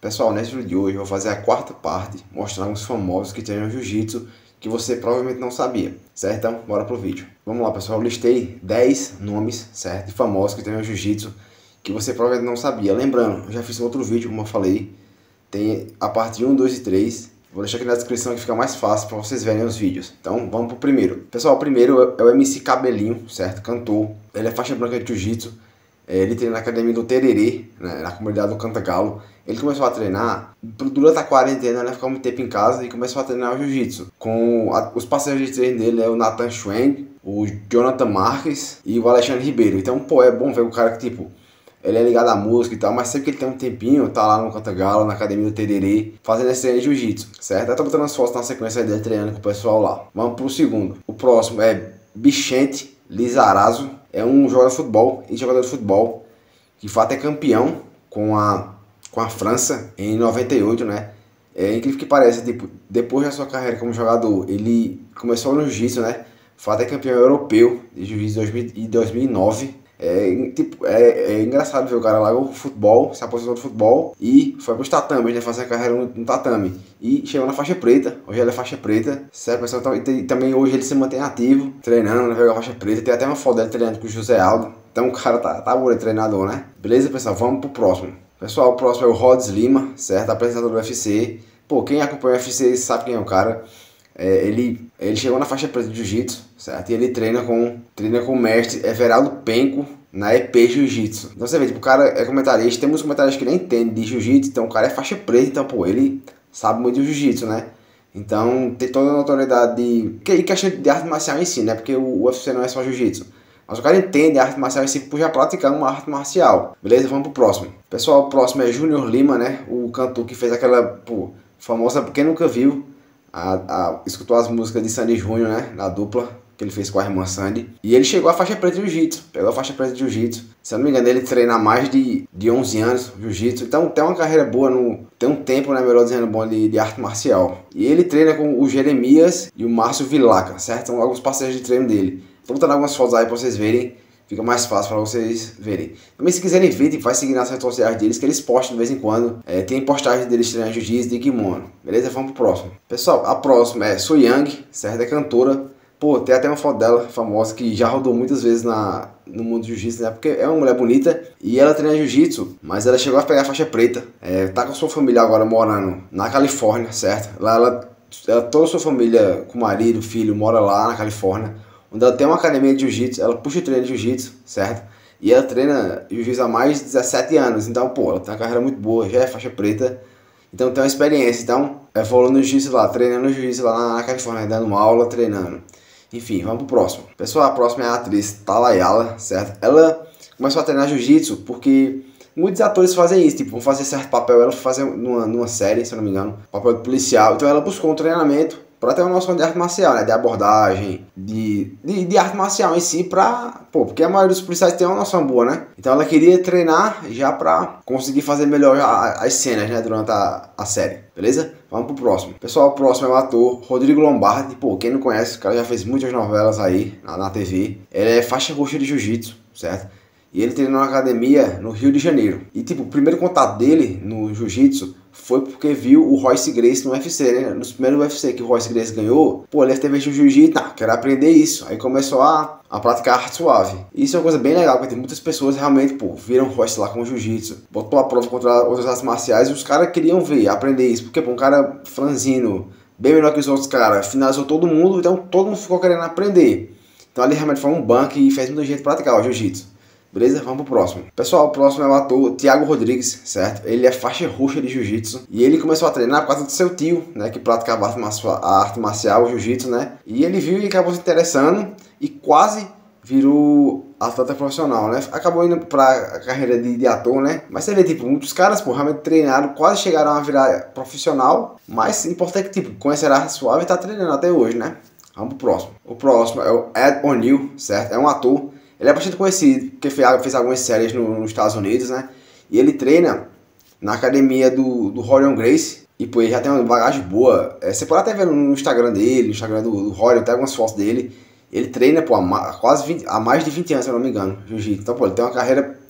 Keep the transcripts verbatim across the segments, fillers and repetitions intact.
Pessoal, nesse vídeo de hoje eu vou fazer a quarta parte, mostrar uns famosos que treinam jiu-jitsu que você provavelmente não sabia, certo? Então, bora pro vídeo. Vamos lá, pessoal, eu listei dez nomes, certo? De famosos que treinam jiu-jitsu que você provavelmente não sabia. Lembrando, eu já fiz um outro vídeo, como eu falei, tem a parte um, dois e três. Vou deixar aqui na descrição que fica mais fácil para vocês verem os vídeos. Então, vamos pro primeiro. Pessoal, o primeiro é o M C Cabelinho, certo? Cantor. Ele é faixa branca de jiu-jitsu. Ele treina na academia do Tererê, né, na comunidade do Cantagalo. Ele começou a treinar durante a quarentena, né, ficou muito tempo em casa e começou a treinar o jiu-jitsu. Com a, os parceiros de treino dele é o Nathan Schweng, o Jonathan Marques e o Alexandre Ribeiro. Então, pô, é bom ver o cara que, tipo, ele é ligado à música e tal, mas sempre que ele tem um tempinho, tá lá no Cantagalo, na academia do Tererê, fazendo esse treino de jiu-jitsu, certo? Eu tô botando as fotos na sequência dele treinando com o pessoal lá. Vamos pro segundo. O próximo é Vicente Lizarazo. É um jogador de futebol e jogador de futebol que de fato é campeão com a, com a França em noventa e oito, né? É incrível que pareça, tipo, depois da sua carreira como jogador, ele começou no jiu-jitsu, né? De fato é campeão europeu de jiu-jitsu em dois mil e nove. É, tipo, é, é engraçado ver o cara lá, o futebol, se aposentou do futebol e foi para os tatames, né, fazer a carreira no, no tatame. E chegou na faixa preta, hoje ele é faixa preta, certo, pessoal? Então, e também hoje ele se mantém ativo, treinando, né, a faixa preta. Tem até uma foto dele treinando com o José Aldo. Então o cara tá, tá bom, treinador, né? Beleza, pessoal? Vamos pro próximo. Pessoal, o próximo é o Rhodes Lima, certo? Apresentador do U F C. Pô, quem acompanha o U F C sabe quem é o cara. É, ele, ele chegou na faixa preta de jiu-jitsu, certo? E ele treina com, treina com o mestre Everaldo Penco na E P Jiu-Jitsu. Então você vê, tipo, o cara é comentarista, tem muitos comentaristas que nem entendem de jiu-jitsu, então o cara é faixa preta, então, pô, ele sabe muito de jiu-jitsu, né? Então tem toda a notoriedade de... que questão de arte marcial em si, né? Porque o U F C não é só jiu-jitsu. Mas o cara entende a arte marcial em si por já praticar uma arte marcial. Beleza? Vamos pro próximo. Pessoal, o próximo é Júnior Lima, né? O cantor que fez aquela, pô, famosa... Quem nunca viu, a, a, escutou as músicas de Sandy Júnior, né? Na dupla que ele fez com a irmã Sandy. E ele chegou à faixa preta de jiu-jitsu. Pegou a faixa preta de jiu-jitsu. Se eu não me engano, ele treina há mais de, de onze anos jiu-jitsu. Então tem uma carreira boa, no, tem um tempo, né, melhor dizendo, bom de, de arte marcial. E ele treina com o Jeremias e o Márcio Vilaca, certo? São alguns parceiros de treino dele. Tô botando algumas fotos aí pra vocês verem. Fica mais fácil para vocês verem. Também se quiserem ver, tipo, vai seguir nas redes sociais deles, que eles postam de vez em quando. É, tem postagem deles treinando jiu-jitsu de kimono. Beleza? Vamos pro próximo. Pessoal, a próxima é Su Yang, certo? É cantora. Pô, tem até uma foto dela famosa que já rodou muitas vezes na, no mundo do jiu-jitsu, né? Porque é uma mulher bonita e ela treina jiu-jitsu, mas ela chegou a pegar a faixa preta. É, tá com sua família agora morando na Califórnia, certo? Lá ela, ela toda a sua família, com marido, filho, mora lá na Califórnia, onde ela tem uma academia de jiu-jitsu, ela puxa o treino de jiu-jitsu, certo? E ela treina jiu-jitsu há mais de dezessete anos, então, pô, ela tem uma carreira muito boa, já é faixa preta, então tem uma experiência, então, é evoluindo no jiu-jitsu lá, treinando jiu-jitsu lá na Califórnia, dando uma aula, treinando. Enfim, vamos pro próximo. Pessoal, a próxima é a atriz Talayala, certo? Ela começou a treinar jiu-jitsu porque muitos atores fazem isso, tipo, vão fazer certo papel, ela foi fazer numa, numa série, se eu não me engano, papel de policial, então ela buscou um treinamento para ter uma noção de arte marcial, né? De abordagem, de, de, de arte marcial em si, pra... Pô, porque a maioria dos policiais tem uma noção boa, né? Então ela queria treinar já pra conseguir fazer melhor as cenas, né? Durante a, a série, beleza? Vamos pro próximo. Pessoal, o próximo é o ator Rodrigo Lombardi. Pô, quem não conhece, o cara já fez muitas novelas aí na, na T V. Ele é faixa roxa de jiu-jitsu, certo? E ele treinou na academia no Rio de Janeiro. E, tipo, o primeiro contato dele no jiu-jitsu foi porque viu o Royce Gracie no U F C, né? Nos primeiros U F C que o Royce Gracie ganhou, pô, ele deve ter visto o jiu-jitsu, não, quero aprender isso. Aí começou a, a praticar arte suave. Isso é uma coisa bem legal, porque tem muitas pessoas realmente, pô, viram o Royce lá com o jiu-jitsu, botou a prova contra outras artes marciais e os caras queriam ver, aprender isso. Porque, pô, um cara franzino, bem melhor que os outros caras, finalizou todo mundo, então todo mundo ficou querendo aprender. Então ali realmente foi um banco e fez muita gente praticar o jiu-jitsu. Beleza? Vamos pro próximo. Pessoal, o próximo é o ator Thiago Rodrigues, certo? Ele é faixa roxa de jiu-jitsu. E ele começou a treinar por causa do seu tio, né? Que praticava a arte marcial, o jiu-jitsu, né? E ele viu e acabou se interessando e quase virou atleta profissional, né? Acabou indo pra carreira de, de ator, né? Mas você vê, tipo, muitos caras, pô, realmente treinaram, quase chegaram a virar profissional. Mas importante é que, tipo, conhecer a arte suave e tá treinando até hoje, né? Vamos pro próximo. O próximo é o Ed O'Neill, certo? É um ator. Ele é bastante conhecido, porque fez, fez algumas séries no, nos Estados Unidos, né? E ele treina na academia do, do Rorion Gracie. E, pô, ele já tem uma bagagem boa. É, você pode até ver no Instagram dele, no Instagram do, do Rorion, tem algumas fotos dele. Ele treina, pô, há, quase vinte, há mais de vinte anos, se eu não me engano, jiu-jitsu. Então, pô, ele tem uma carreira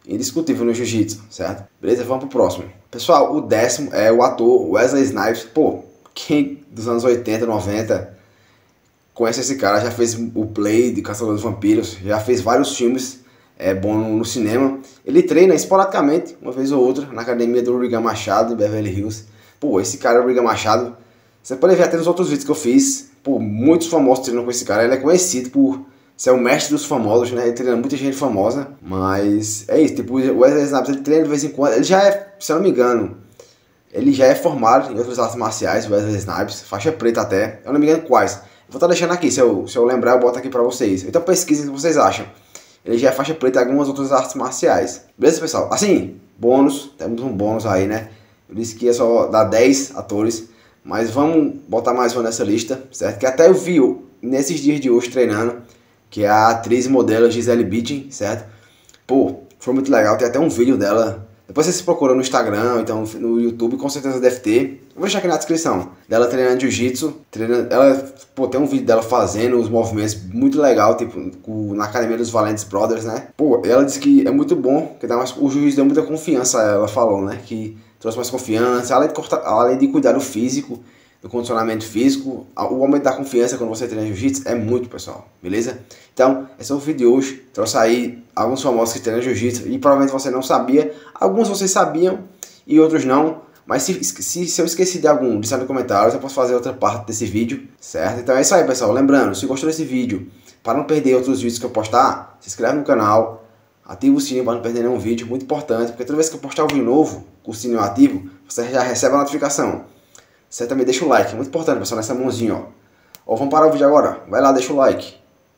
indiscutível no jiu-jitsu, certo? Beleza? Vamos pro próximo. Pessoal, o décimo é o ator Wesley Snipes. Pô, quem dos anos oitenta, noventa conhece esse cara? Já fez o Play de Caçador dos Vampiros, já fez vários filmes é, bons no cinema. Ele treina esporadicamente, uma vez ou outra, na academia do Urigan Machado, em Beverly Hills. Pô, esse cara, o Urigan Machado, você pode ver até nos outros vídeos que eu fiz. Pô, muitos famosos treinam com esse cara. Ele é conhecido por ser o mestre dos famosos, né? Ele treina muita gente famosa. Mas é isso, tipo, o Wesley Snipes, ele treina de vez em quando. Ele já é, se eu não me engano, ele já é formado em outras artes marciais, o Wesley Snipes, faixa preta até. Eu não me engano quais. Vou estar deixando aqui, se eu, se eu lembrar eu boto aqui pra vocês. Então pesquisem o que vocês acham. Ele já é faixa preta em algumas outras artes marciais. Beleza, pessoal? Assim, bônus, temos um bônus aí, né? Eu disse que ia só dar dez atores. Mas vamos botar mais uma nessa lista, certo? Que até eu vi nesses dias de hoje treinando, que é a atriz e modelo Gisele Bündchen, certo? Pô, foi muito legal, tem até um vídeo dela. Depois você se procura no Instagram, então no YouTube, com certeza deve ter. Eu vou deixar aqui na descrição. Dela treinando jiu-jitsu, treinando, ela, pô, tem um vídeo dela fazendo os movimentos muito legal, tipo, na academia dos Valentes Brothers, né? Pô, ela disse que é muito bom, que dá mais, o juiz deu muita confiança a ela, ela falou, né? Que trouxe mais confiança, além de, cortar, além de cuidar do físico, do condicionamento físico, o aumento da confiança quando você treina jiu-jitsu é muito, pessoal, beleza? Então, esse é o vídeo de hoje, trouxe aí alguns famosos que treinam jiu-jitsu e provavelmente você não sabia, alguns vocês sabiam e outros não, mas se, se, se eu esqueci de algum, deixa nos comentários, eu posso fazer outra parte desse vídeo, certo? Então é isso aí, pessoal, lembrando, se gostou desse vídeo, para não perder outros vídeos que eu postar, se inscreve no canal, ativa o sininho para não perder nenhum vídeo, muito importante, porque toda vez que eu postar um vídeo novo, com o sininho ativo, você já recebe a notificação. Você também deixa o like, muito importante, pessoal, nessa mãozinha, ó. Ó, vamos parar o vídeo agora, vai lá, deixa o like.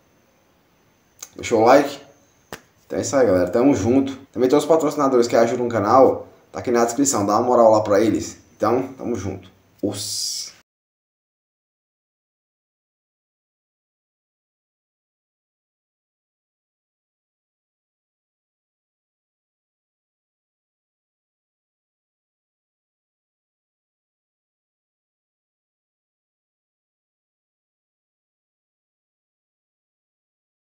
Deixou o like? Então é isso aí, galera, tamo junto. Também tem os patrocinadores que ajudam o canal, tá aqui na descrição, dá uma moral lá pra eles. Então, tamo junto. Os...